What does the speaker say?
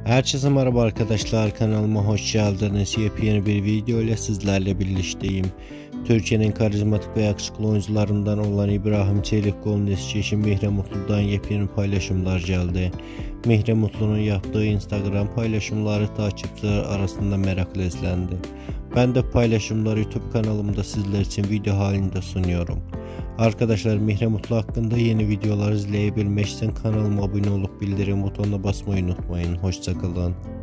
Herkese merhaba arkadaşlar, kanalıma hoş geldiniz. Yepyeni bir video ile sizlerle birlikteyim. Türkiye'nin karizmatik ve yakışıklı oyuncularından olan İbrahim Çelikkol'un eski eşi Mihre Mutlu'dan yepyeni paylaşımlar geldi. Mihre Mutlu'nun yaptığı Instagram paylaşımları takipçiler arasında merakla izlendi. Ben de paylaşımları YouTube kanalımda sizler için video halinde sunuyorum. Arkadaşlar, Mihre Mutlu hakkında yeni videolar izleyebilmek için kanalıma abone olup bildirim butonuna basmayı unutmayın. Hoşça kalın.